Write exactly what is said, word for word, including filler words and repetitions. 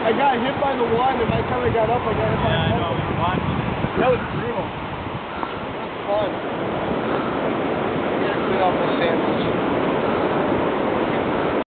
I got hit by the one, and by the time I got up, I got hit by Yeah, I the know. other. We were watching it. That was brutal. It was fun. I gotta clean off my sandwich.